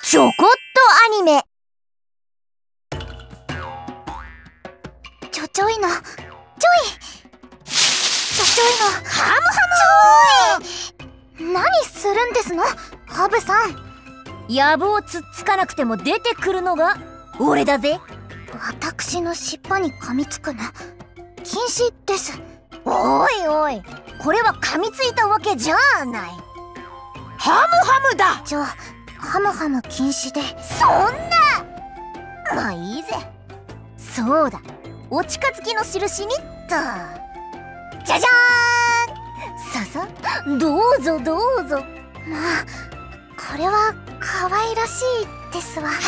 ちょこっとアニメ。 ちょちょいのちょいちょちょいのハムハちょい。何するんですのハブさん。 やぶをつっつかなくても出てくるのが俺だぜ。 私の尻尾に噛みつくの禁止です。 おいおい、これは噛みついたわけじゃない。ハムハムだ。 じゃあハムハム禁止で。 そんな、まあいいぜ。そうだ、お近づきの印にっと。じゃじゃーん。ささ、どうぞどうぞ。 まあこれは可愛らしいですわ。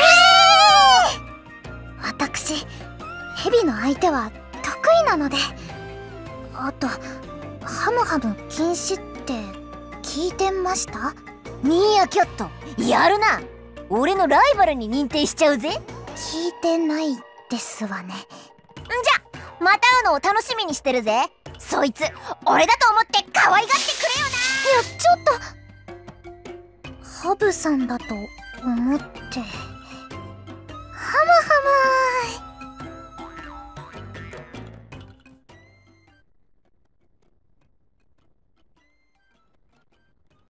私ヘビの相手は得意なので。あとハムハム禁止って聞いてました？ ミーアキャット、やるな。俺のライバルに認定しちゃうぜ。 聞いてないですわね。 じゃ、また会うのを楽しみにしてるぜ。そいつ俺だと思って可愛がってくれよな。 いやちょっとハブさんだと思って。